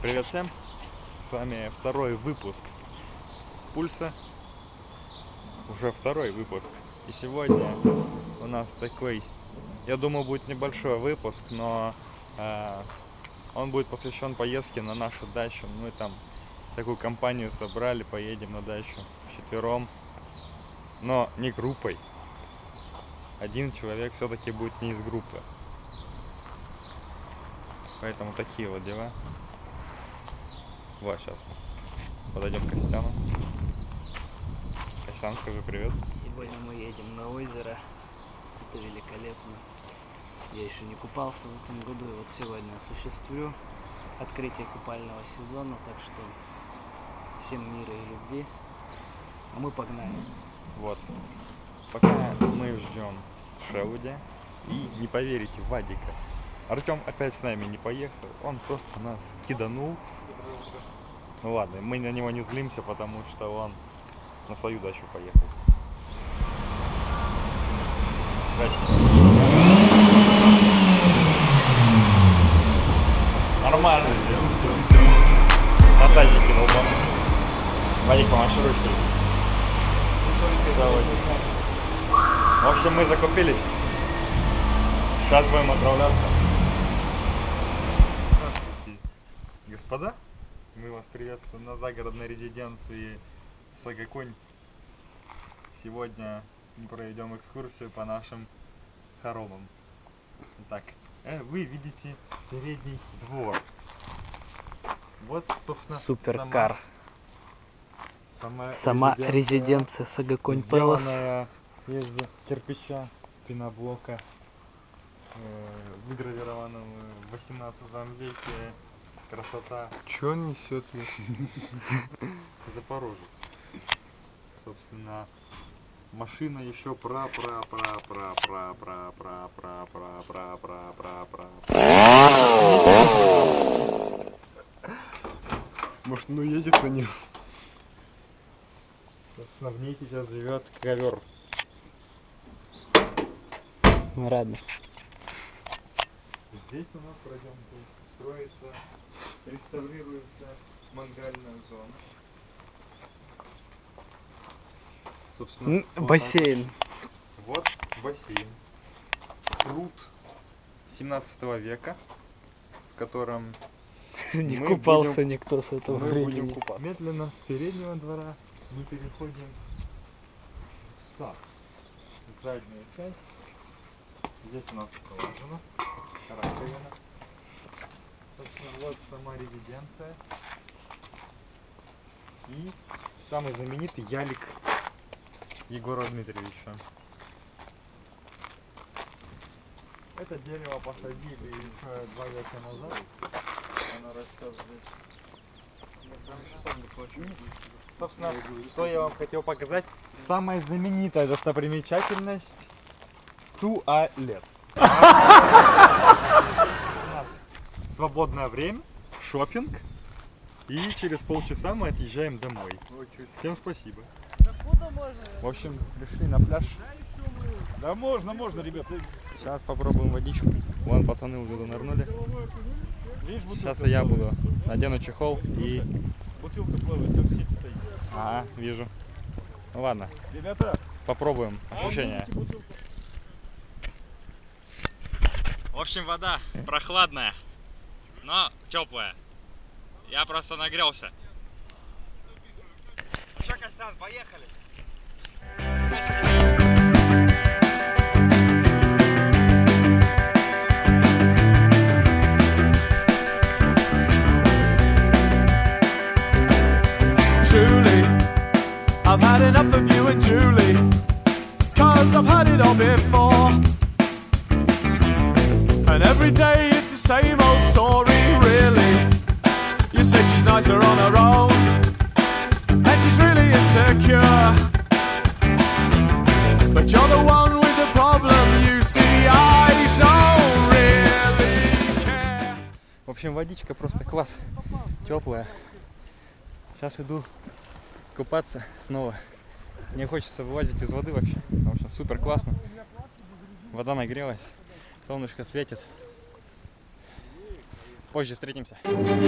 Привет всем! С вами второй выпуск Пульса. Уже второй выпуск. И сегодня у нас такой, я думаю, будет небольшой выпуск, но он будет посвящен поездке на нашу дачу. Мы там такую компанию собрали, поедем на дачу вчетвером, но не группой. Один человек все-таки будет не из группы. Поэтому такие вот дела. Вот, сейчас подойдем к Костяну. Костян, скажи привет. Сегодня мы едем на озеро. Это великолепно. Я еще не купался в этом году, и вот сегодня осуществлю открытие купального сезона, так что всем мира и любви. А мы погнали. Вот. Пока мы ждем Шелудя и, не поверите, Вадика. Артем опять с нами не поехал, он просто нас киданул. Ну ладно, мы на него не злимся, потому что он на свою дачу поехал. Нормально. На тазике кинул, Вадик, помаши ручкой. В общем, мы закупились. Сейчас будем отправляться. Здравствуйте, господа. Мы вас приветствуем на загородной резиденции Сагакунь. Сегодня мы проведем экскурсию по нашим хоромам. Так, вы видите передний двор. Вот, собственно, Суперкар. Сама резиденция Сагакунь Пэлас. сделанная из кирпича, пеноблока, выгравированного в 18 веке. Красота. Че он несет? Запорожец. Собственно, машина еще Может, ну едет на нем? Собственно, в ней сейчас живет ковер. Мы рады. Здесь у нас, пройдемте, строится, реставрируется мангальная зона. Собственно, Бассейн. Вот бассейн. Пруд 17 века, в котором Не мы купался будем- никто с этого мы будем времени. купаться. Медленно с переднего двора мы переходим в сад. Задняя часть. Здесь у нас скважина, раковина. Собственно, вот сама резиденция. И самый знаменитый ялик Егора Дмитриевича. Это дерево посадили еще 2 века назад. Оно растет здесь. Собственно, что я вам хотел показать. Самая знаменитая достопримечательность — туалет. У нас свободное время, шопинг, и через полчаса мы отъезжаем домой. Всем спасибо. В общем, пришли на пляж. Да можно, ребят. Сейчас попробуем водичку. Вон пацаны уже нырнули. Видишь, Сейчас и я буду. Надену чехол и... Бутылка плавает, там сеть стоит. Ага, вижу. Ну ладно, Ребята, попробуем ощущения. В общем, вода прохладная, но теплая. Я просто нагрелся. Че, Костян, поехали! Julie, I've had enough of you and Julie, 'cause I've had it all before. And every day it's the same old story, really. You say she's nicer on her own, and she's really insecure. But you're the one with the problem, you see, I don't really care. В общем, водичка просто класс, теплая. Сейчас иду купаться снова. Мне хочется вылазить из воды вообще, потому что супер классно. Вода нагрелась, солнышко светит. Позже встретимся.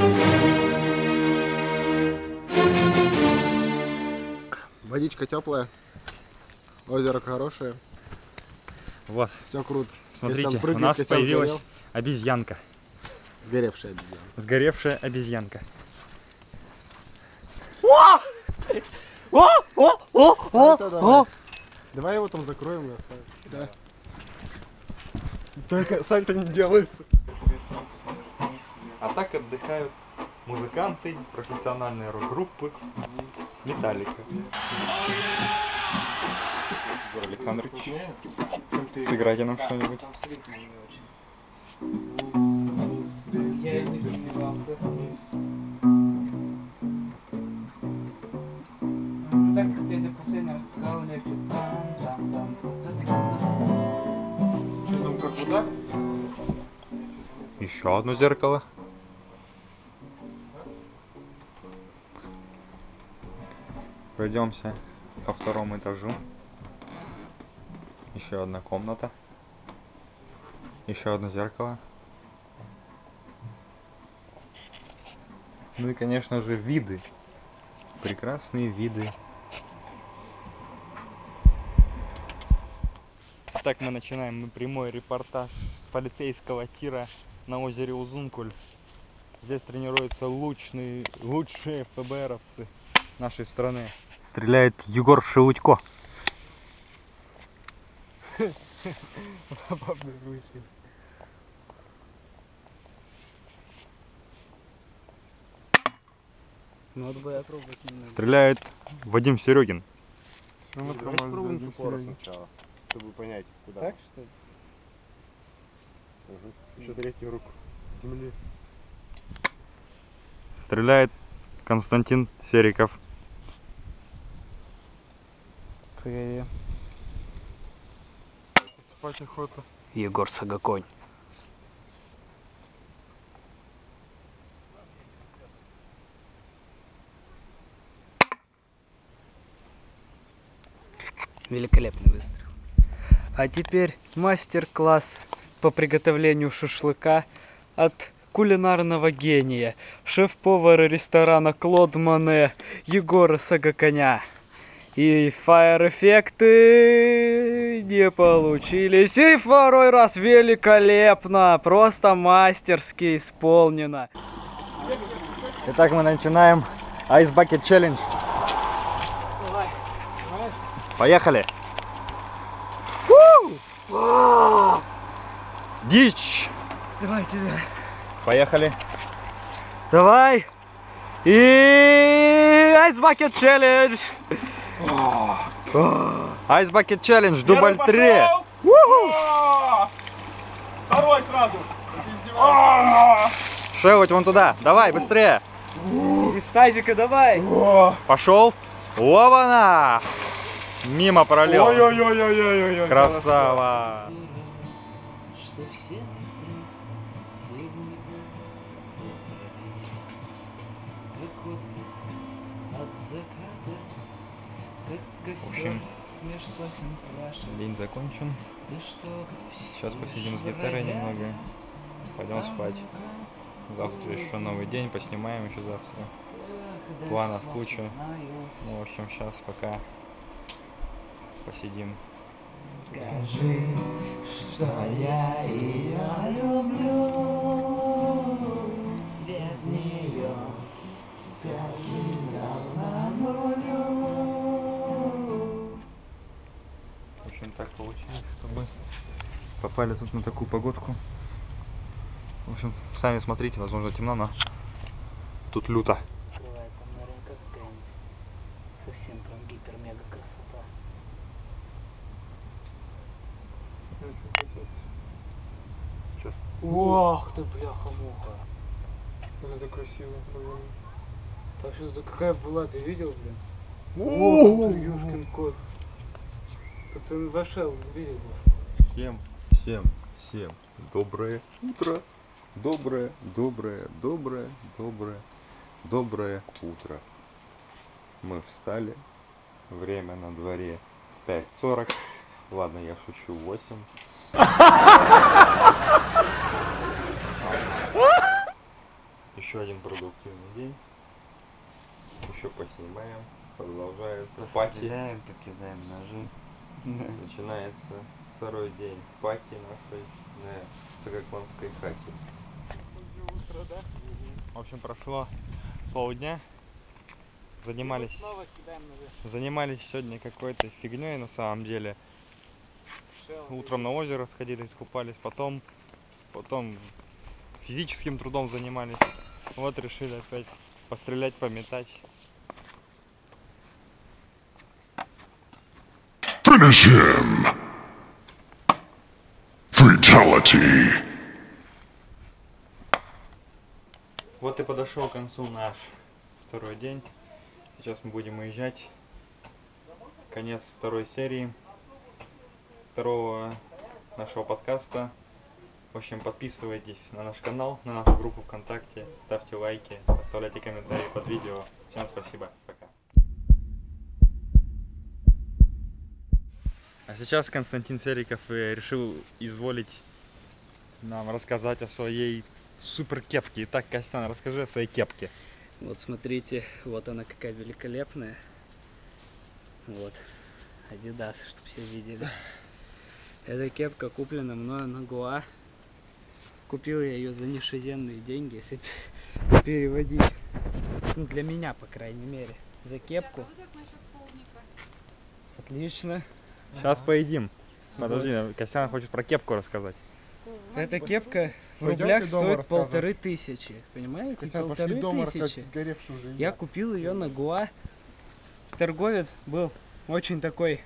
Водичка теплая, озеро хорошее, Вот, все круто. смотрите, Если он у прыгает, нас костян появилась сгорел. обезьянка. Сгоревшая обезьяна. Сгоревшая обезьянка. Давай. Давай его там закроем и оставим. Да. Только сальто не делается. А так отдыхают музыканты, профессиональные рок-группы, Металлика. Егор Александрович, сыграйте нам что-нибудь. Там с ритмом не очень. Я и не сомневался. Ну так как я тебе последний раз показал, легче. Что там, как вот так? Еще одно зеркало. Пройдемся по второму этажу. Еще одна комната. Еще одно зеркало. Ну и, конечно же, виды. Прекрасные виды. Так мы начинаем прямой репортаж с полицейского тира на озере Узункуль. Здесь тренируются лучшие ФБРовцы нашей страны. Стреляет Егор Шелудько. Забавно звучит. Ну вот бы я пробовать не надо. Стреляет Вадим Серегин. Давайте попробуем с упора сначала, чтобы понять, куда. Так что ли? Еще третью руку с земли. Стреляет Константин Сериков. Погоди. Спать охота. Егор Сагаконь. Великолепный выстрел. А теперь мастер-класс по приготовлению шашлыка от кулинарного гения, шеф-повара ресторана Клод Моне Егора Сагаконя. И фаер-эффекты не получились. И второй раз великолепно, просто мастерски исполнено. Итак, мы начинаем Ice Bucket Challenge. Давай. Поехали! Дичь! Давай тебе. Поехали! Давай. И Ice Bucket Challenge. Ice Bucket Challenge, дубль 3! Второй сразу. Шелудь вон туда, давай, быстрее! Из тазика давай. Пошел! Оба-на! Мимо пролел. Ой-ой-ой-ой-ой-ой. Красава! Что все сегодня как отблеск от заката, как В общем, меж сосен пляшет. День закончен. Ты что, Сейчас посидим с гитарой немного. Пойдем спать. Завтра еще новый день, поснимаем еще завтра. Планов куча. Ну, в общем, сейчас пока посидим. Скажи, что я ее люблю, без нее вся жизнь равна нулю. В общем, так получилось, что мы попали тут на такую погодку. В общем, сами смотрите, возможно темно, но тут люто. Открывает там, наверное, какая-нибудь совсем прям гипер-мега красота. Сейчас. Ох ты, бляха-муха. Вот это красиво. Там сейчас какая была, ты видел, блин? О, ты ёшкин кот. Пацан вошел, видел? Всем доброе утро. Доброе утро. Мы встали. Время на дворе 5:40. Ладно, я шучу, 8. еще поснимаем. Продолжается пати. Стреляем, покидаем ножи. Начинается второй день пати нашей на Цыгаклонской хате. В общем, прошло полдня. Занимались сегодня какой-то фигней на самом деле. Утром на озеро сходили, искупались, потом физическим трудом занимались. Вот решили опять пострелять, пометать. Finish him! Fatality! Вот и подошел к концу наш второй день. Сейчас мы будем уезжать. Конец второй серии, второго нашего подкаста. В общем, подписывайтесь на наш канал, на нашу группу ВКонтакте, ставьте лайки, оставляйте комментарии под видео. Всем спасибо, пока. А сейчас Константин Сериков решил изволить нам рассказать о своей супер кепке. Итак, Костян, расскажи о своей кепке. Вот смотрите, вот она какая великолепная. Вот, Adidas, чтобы все видели. Эта кепка куплена мною на Гоа. Купил я ее за нешизенные деньги, если переводить. Ну, для меня, по крайней мере. За кепку. Отлично. Сейчас поедим. Подожди, Костян хочет про кепку рассказать. Эта кепка в Пойдемте рублях дома стоит рассказывать. 1500. Понимаете? Костян, пошли дома рассказать 1500. сгоревшую уже. Я купил ее на Гоа. Торговец был очень такой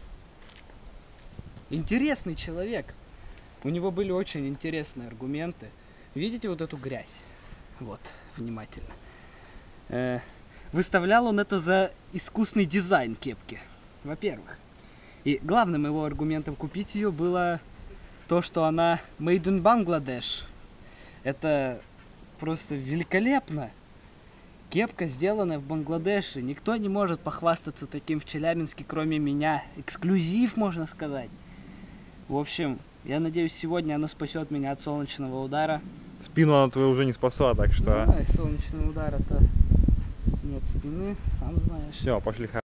интересный человек. У него были очень интересные аргументы. Видите вот эту грязь? Вот, внимательно. Выставлял он это за искусный дизайн кепки, во-первых. И главным его аргументом купить ее было то, что она made in Bangladesh. Это просто великолепно. Кепка сделана в Бангладеше. Никто не может похвастаться таким в Челябинске, кроме меня. Эксклюзив, можно сказать. В общем, я надеюсь, сегодня она спасет меня от солнечного удара. Спину она твою уже не спасла, так что... Ну, солнечного удара-то нет спины, сам знаешь. Все, пошли.